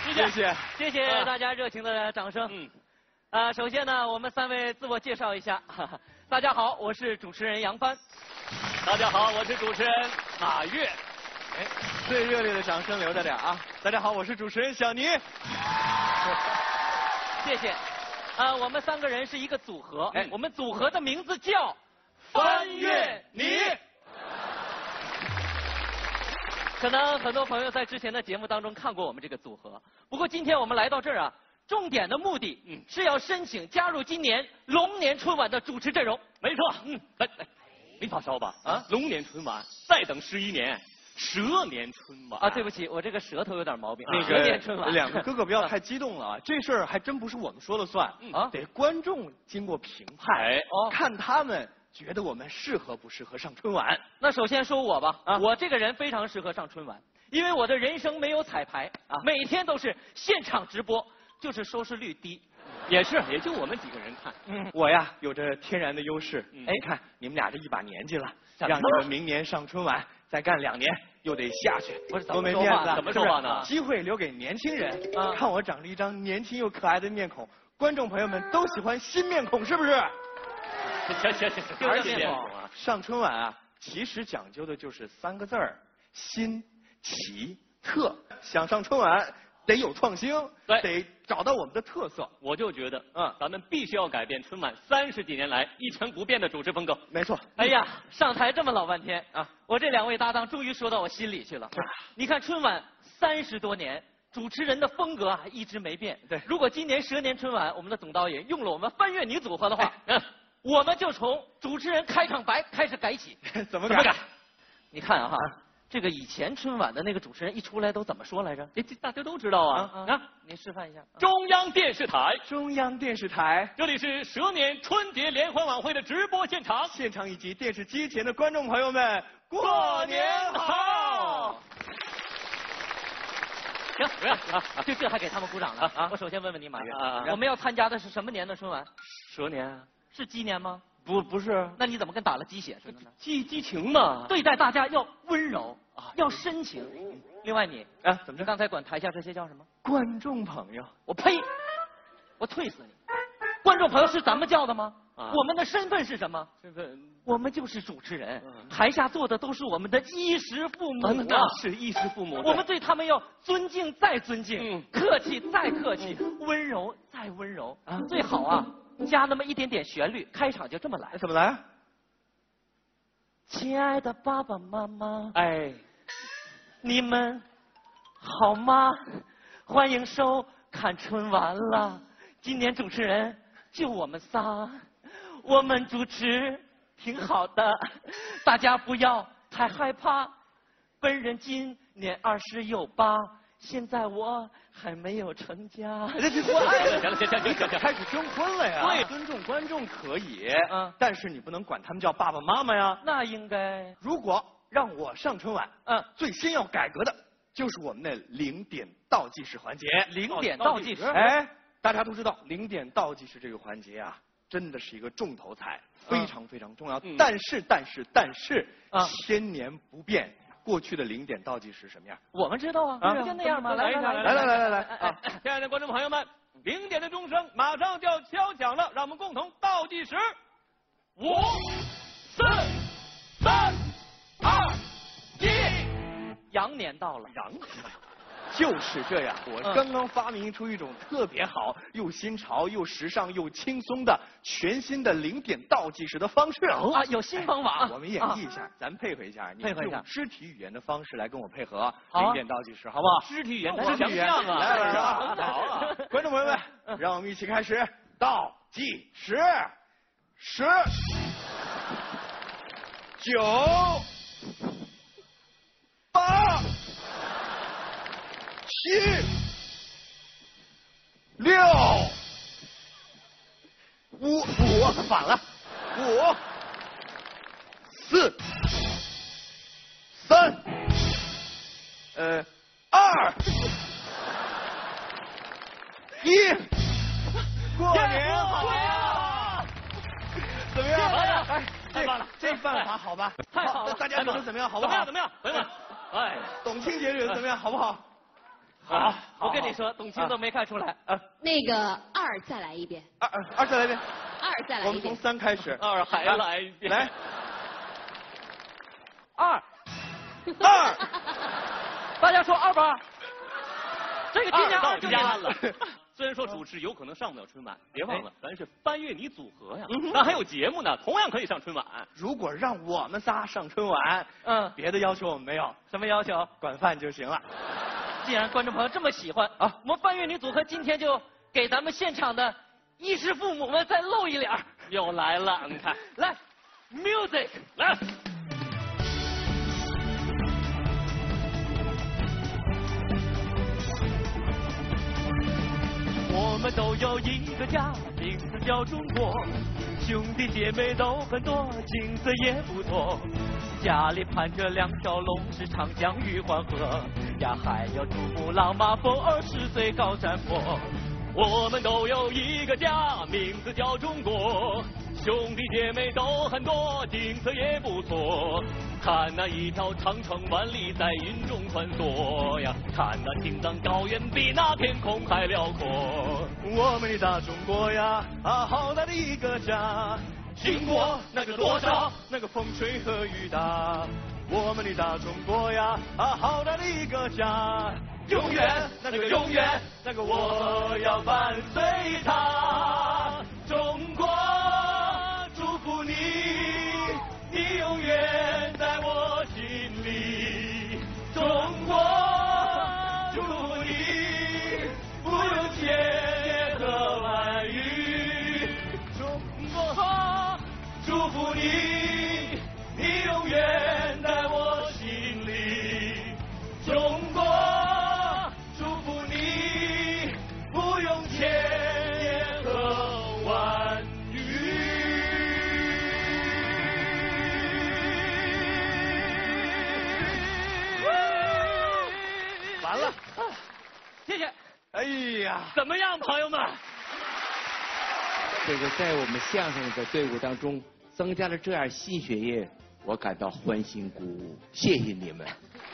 谢谢大家热情的掌声。首先呢，我们3位自我介绍一下。大家好，我是主持人杨帆。 大家好，我是主持人马跃。 哎，最热烈的掌声留着点啊！大家好，我是主持人小倪。 谢谢。我们3个人是一个组合，我们组合的名字叫翻越你。可能很多朋友在之前的节目当中看过我们这个组合，不过今天我们来到这儿啊，重点的目的是要申请加入今年龙年春晚的主持阵容。 没错，来，没发烧吧？啊，龙年春晚再等11年。蛇年春晚啊，对不起，我这个舌头有点毛病。 那个蛇年春晚， 两个哥哥不要太激动了啊！这事儿还真不是我们说了算啊，得观众经过评判，看他们觉得我们适合不适合上春晚。 那首先说我吧，我这个人非常适合上春晚，因为我的人生没有彩排啊，每天都是现场直播，就是收视率低。 也是，也就我们几个人看。 我呀有着天然的优势。哎，看你们俩这一把年纪了，让你们明年上春晚，再干2年又得下去，多没面子。 怎么说话呢？ 机会留给年轻人。看我长着一张年轻又可爱的面孔，观众朋友们都喜欢新面孔，是不是？ 行， 还是面孔啊！上春晚啊，其实讲究的就是3个字儿：新、奇、特。想上春晚，得有创新，得找到我们的特色。 我就觉得，咱们必须要改变春晚30几年来一成不变的主持风格。 没错。 哎呀，上台这么老半天啊，我这2位搭档终于说到我心里去了。你看春晚30多年，主持人的风格啊一直没变。对，如果今年蛇年春晚我们的总导演用了我们翻越你组合的话，我们就从主持人开场白开始改起。 怎么改？ 你看啊哈。这个以前春晚的那个主持人一出来都怎么说来着？ 这大家都知道啊！ 您示范一下。 中央电视台， 这里是蛇年春节联欢晚会的直播现场， 现场以及电视机前的观众朋友们，过年好！ 行，不要就这还给他们鼓掌了啊！我首先问问你，马跃，我们要参加的是什么年的春晚？ 蛇年是鸡年吗？ 不是， 那你怎么跟打了鸡血似的呢？ 激情嘛， 对待大家要温柔啊，要深情。另外你怎么着？ 刚才管台下这些叫什么？ 观众朋友。 我呸！我退死你！观众朋友是咱们叫的吗？我们的身份是什么？ 身份我们就是主持人，台下坐的都是我们的衣食父母啊， 是衣食父母。 我们对他们要尊敬再尊敬，客气再客气，温柔再温柔啊，最好啊。加那么一点点旋律，开场就这么来。 怎么来？ 亲爱的爸爸妈妈，你们好吗？欢迎收看春晚了。今年主持人就我们仨，我们主持挺好的，大家不要太害怕。本人今年20有8。现在我还没有成家。 行，开始征婚了呀？对，尊重观众可以，但是你不能管他们叫爸爸妈妈呀。 那应该， 如果让我上春晚，最先要改革的就是我们的0点倒计时环节。 0点倒计时， 大家都知道0点倒计时这个环节啊，真的是一个重头彩，非常非常重要。但是千年不变。过去的0点倒计时什么样？ 我们知道啊，不就那样吗？来， 亲爱的观众朋友们，0点的钟声马上就要敲响了，让我们共同倒计时，5、4、3、2、1。 羊年到了， 羊年就是这样。我刚刚发明出一种特别好、又新潮、又时尚、又轻松的全新的0点倒计时的方式有新方法。 我们演绎一下，咱配合一下，你用肢体语言的方式来跟我配合 0 点倒计时，好不好？ 肢体语言， 来，观众朋友们，让我们一起开始倒计时，10、9、8、7、6、5，反了，5、4、3、2、1，过年好！怎么样？太棒了，这办法好吧？ 太好了， 大家觉得怎么样？好不好？ 怎么样？朋友们， 董卿姐觉得怎么样？好不好？ 好，我跟你说，董卿都没看出来。 那个2再来一遍。 二再来一遍。 2再来一遍。 我们从3开始。 2还来一遍。 来。 2，大家说282。这个今年2就加了。虽然说主持有可能上不了春晚，别忘了咱是翻越你组合呀，咱还有节目呢，同样可以上春晚。 如果让我们仨上春晚，别的要求我们没有， 什么要求？ 管饭就行了。 既然观众朋友这么喜欢啊，我们翻越女组合今天就给咱们现场的衣食父母们再露一脸。 又来了，你看， 来 ，music 来。 我们都有一个家，名字叫中国，兄弟姐妹都很多，景色也不错。家里盘着2条龙，是长江与黄河呀，还有珠穆朗玛峰，20岁高山坡。 我们都有一个家，名字叫中国，兄弟姐妹都很多，景色也不错。 看那一条长城万里在云中穿梭呀，看那青藏高原比那天空还辽阔。 我们的大中国呀，好大的一个家，经过那个多少那个风吹和雨打。我们的大中国呀，好大的一个家，永远那个永远那个我要伴随它。中国，祝福你，你永远。 在我心里，中国，祝福你，不用千言和万语。中国，祝福你，你永远在我心里。中国，祝福你，不用千言和万语。 完了， 谢谢。 哎呀， 怎么样，朋友们？ 这个在我们相声的队伍当中增加了这样新血液，我感到欢欣鼓舞。谢谢你们。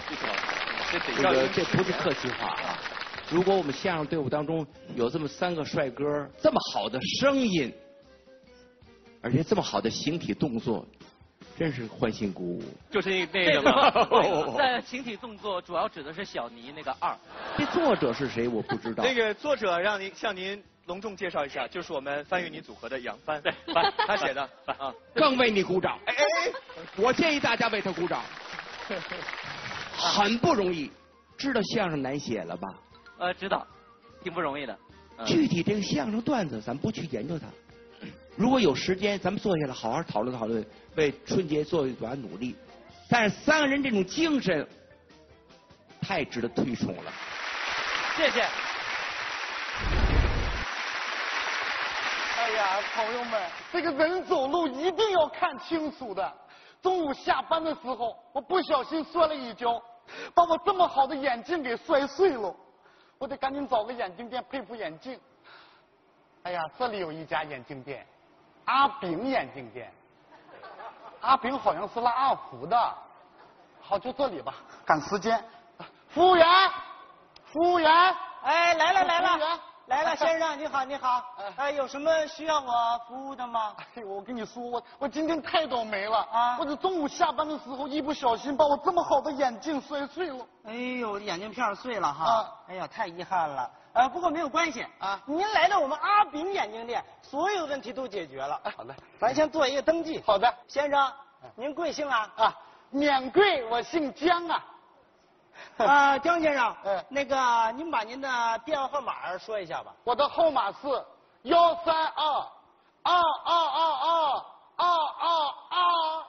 这不是客气话啊！如果我们相声队伍当中有这么3个帅哥，这么好的声音，而且这么好的形体动作。 真是欢欣鼓舞， 就是那个吗？ 在形体动作主要指的是小尼那个2。 这作者是谁？我不知道。 那个作者让您向您隆重介绍一下，就是我们翻越你组合的杨帆。 对， 他写的啊， 更为你鼓掌。哎，我建议大家为他鼓掌。很不容易，知道相声难写了吧？ 知道，挺不容易的。 具体这个相声段子，咱不去研究它。 如果有时间，咱们坐下来好好讨论讨论，为春节做一把努力。但是3个人这种精神，太值得推崇了。 谢谢。 哎呀，朋友们，这个人走路一定要看清楚的。中午下班的时候，我不小心摔了一跤，把我这么好的眼镜给摔碎了。我得赶紧找个眼镜店配副眼镜。哎呀，这里有一家眼镜店。 阿炳眼镜店，阿炳好像是拉二胡的，好，就这里吧，赶时间。服务员，服务员， 哎，来了来服务员了，来了，先生你好你好，哎，有什么需要我服务的吗？ 哎，我跟你说，我今天太倒霉了啊！我这中午下班的时候，一不小心把我这么好的眼镜摔碎了。 哎呦，眼镜片碎了哈！ 啊， 哎呀，太遗憾了。不过没有关系啊， 您来到我们阿炳眼镜店，所有问题都解决了。 好的， 咱先做一个登记。 好的， 先生，您贵姓啊？ 啊，免贵，我姓姜啊。 姜先生，那个您把您的电话号码说一下吧。 我的号码是132222222。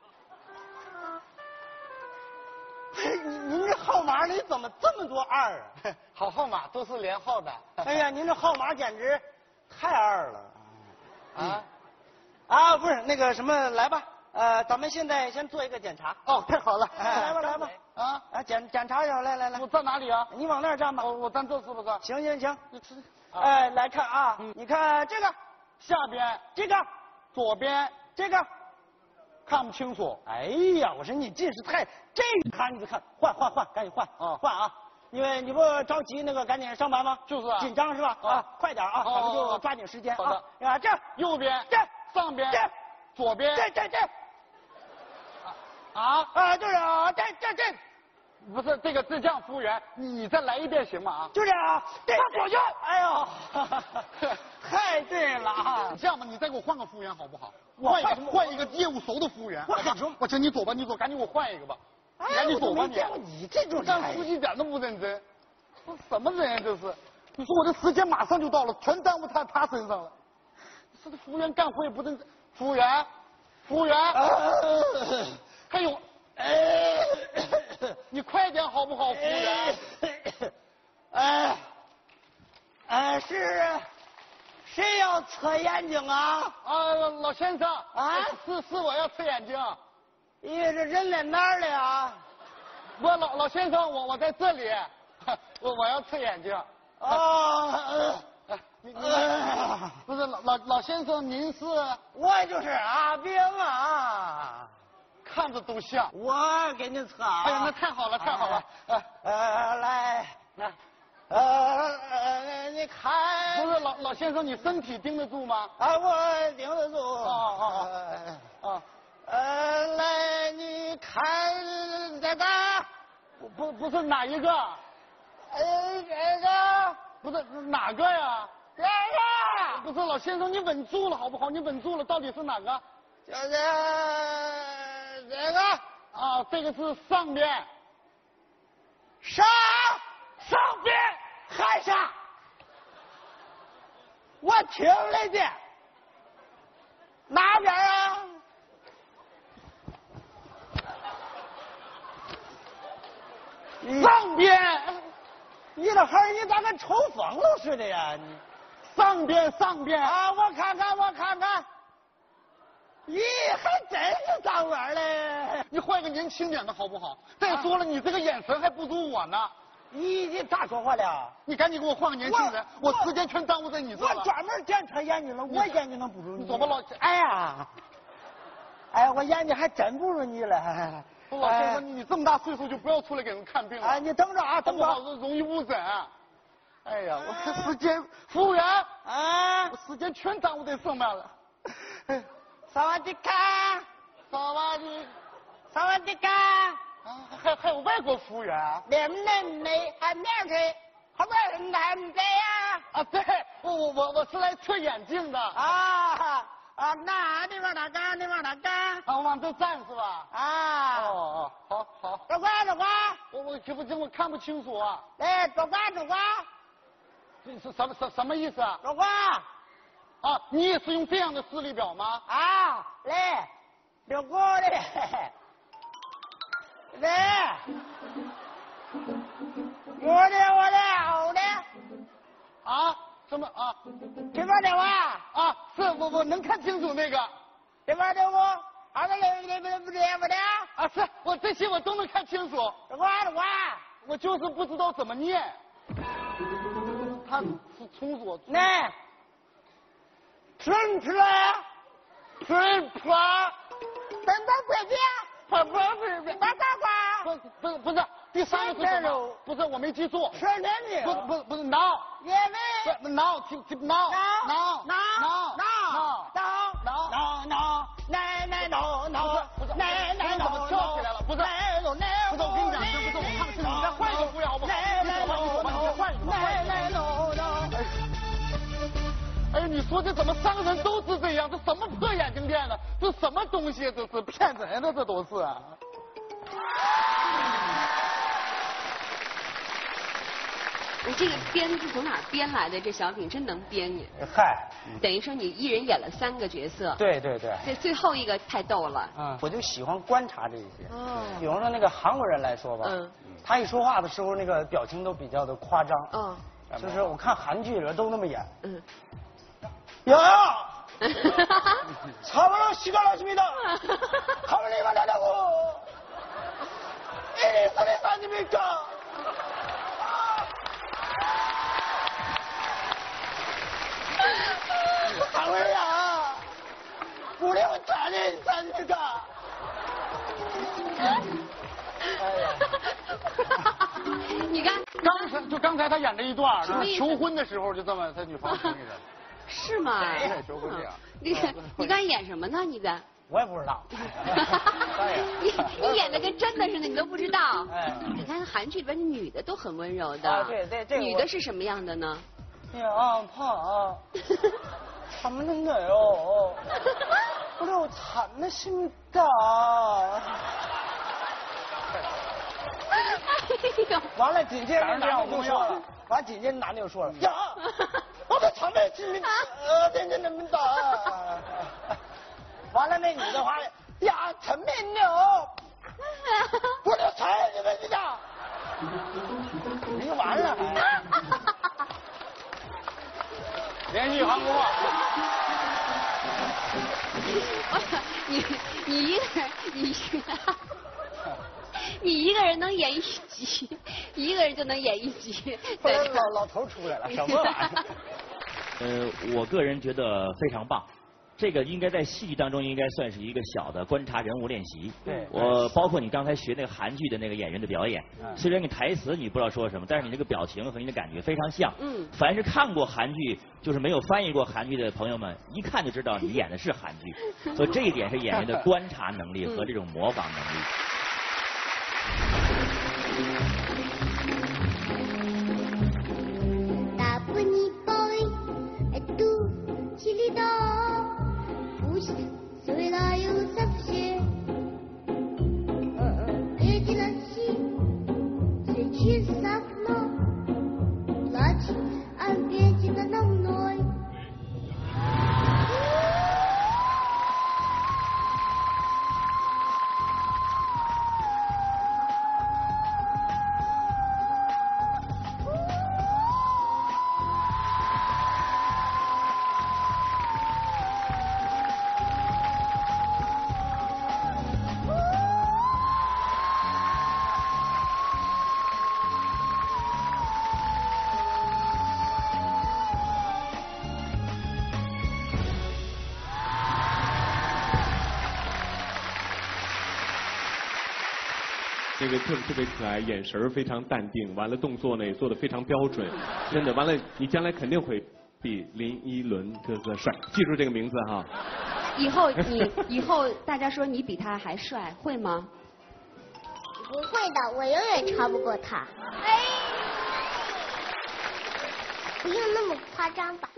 您这号码里怎么这么多2啊？ 好号码都是连号的。 哎呀，您这号码简直太2了。不是那个什么，来吧，咱们现在先做一个检查。 哦，太好了， 来吧来吧。检查一下，来。 我站哪里啊？ 你往那儿站吧。 我站这是不是？ 行。来看啊，你看这个下边， 这个左边这个。 看不清楚。 哎呀，我说你近视太，这个看你就看，换，赶紧换。换啊！ 你不着急那个赶紧上班吗？ 就是啊。 紧张是吧？啊，快点啊，咱们就抓紧时间啊。啊，这右边， 这上边， 这左边， 这。就是啊，这。 不是这样，服务员，你再来一遍行吗？ 就这样啊， 往左右。 哎呦，太对了啊！ 这样吧，你再给我换个服务员好不好？换一个业务熟的服务员。我请你走吧，你走，赶紧给我换一个吧。赶紧走吧你。 你这种干司机一点都不认真，这什么人呀这是？你说我的时间马上就到了，全耽误他身上了。这服务员干活也不认真。服务员，还有。你快点好不好，服务员？ 是谁要测眼睛啊？ 老先生啊， 是我要测眼睛。 因为这人在哪儿了呀？ 不，老先生，我在这里，我要测眼睛。不是老先生，您是？ 我就是阿炳啊。 看着都像。 我给你测啊！ 哎呀，那太好了，太好了！ 来，你看。 不是老先生，你身体盯得住吗？ 我盯得住。来，你看这个。 不是哪一个？ 这个。 不是哪个呀？ 这个。 不是老先生，你稳住了好不好？你稳住了，到底是哪个？ 就是这个。 这个是上边。 上边还上？我听了的。哪边啊？ 上边。 你这孩儿，你咋跟抽风了似的呀？你上边我看看。咦，还真是上边嘞！ 你换一个年轻点的好不好？再说了，你这个眼神还不如我呢。 你咋说话了？ 你赶紧给我换个年轻人，我时间全耽误在你这了。 我专门检测眼睛了，我眼睛能不如你？ 你走吧，老。 哎呀，我眼睛还真不如你了。 老先生，你这么大岁数就不要出来给人看病了。 你等着啊，等着。 容易误诊。哎呀，我看时间，服务员我时间全耽误在上面了。 萨瓦迪卡， 萨瓦迪卡。 还有外国服务员。 没还面吹，后边人还没呀？ 对，我是来测眼镜的。 那你往哪干？ 往这站是吧？好。 左拐。 我看不清楚啊。 来，左拐。 这是什么意思啊？ 左拐。 你也是用这样的视力表吗？ 来，右过来。来，我的。 什么这边的我。 是我能看清楚那个。 这边的我。 是我这些我都能看清楚。我就是不知道怎么念。他是从左。 来。春等不是第三个是什么？不是我没记住。 吃人的。 不是挠。 因为挠挠。 奶怎么跳起来了？不是我跟你讲，不是我看不清楚，你再换一个服务员好不好？你换一个。哎，你说这怎么3个人都是这样？这什么破眼镜店呢？这什么东西？这是骗人的，这都是。 你这个编是从哪儿编来的？这小品真能编你。 嗨， 等于说你一人演了3个角色。 对。 这最后一个太逗了。 我就喜欢观察这些。比方说那个韩国人来说吧，他一说话的时候那个表情都比较的夸张。就是我看韩剧里边都那么演。야야! 사바로 시간 왔습니다. 가만히 만나라고. 이리 소리 아닙니까? 가만히야. 우리 혼자는 아닙니까? 你看， 刚才他演这一段，求婚的时候就这么，他女朋友同意的。 是吗？ 对，求婚这样。 你刚演什么呢？你在？ 我也不知道。 你演的跟真的似的，你都不知道。你看韩剧里边女的都很温柔的。 对， 女的是什么样的呢？ 呀，怕。他们的女哦，我有惨的心的。完了，紧接着男的就说了，紧接着男的就说了，呀，我的惨的心真的大。完了，那女的话呀，陈面牛，我的惨你们的，你完了还。 连续韩国。 你一个人能演一集，一个人就能演一集。 老头出来了，什么玩意儿？我个人觉得非常棒。这个应该在戏剧当中应该算是一个小的观察人物练习。 对， 我包括你刚才学那个韩剧的那个演员的表演，虽然你台词你不知道说什么，但是你那个表情和你的感觉非常像。凡是看过韩剧，就是没有翻译过韩剧的朋友们，一看就知道你演的是韩剧。所以这一点是演员的观察能力和这种模仿能力。 那个特别可爱，眼神非常淡定，完了动作呢也做得非常标准，真的。完了，你将来肯定会比林依轮哥哥帅，记住这个名字哈。 以后大家说你比他还帅，会吗？ 不会的，我永远超不过他。不用那么夸张吧。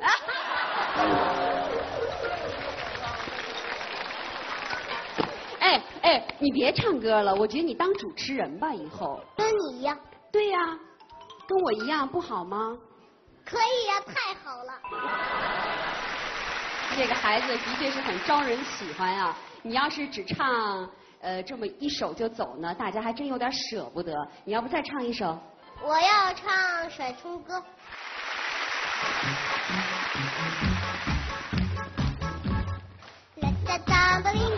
你别唱歌了，我觉得你当主持人吧，以后。 跟你一样。 对呀，跟我一样不好吗？ 可以呀，太好了。 这个孩子的确是很招人喜欢啊！你要是只唱这么一首就走呢，大家还真有点舍不得。你要不再唱一首？ 我要唱《甩葱歌》。啦哒哒吧哩。